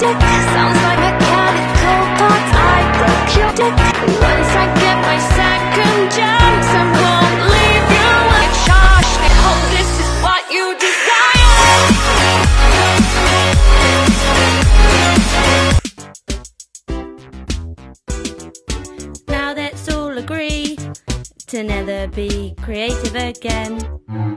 Sounds like mechanical parts. I broke your dick. Once I get my second chance, I won't leave you in charge. I hope this is what you desire. Now let's all agree to never be creative again.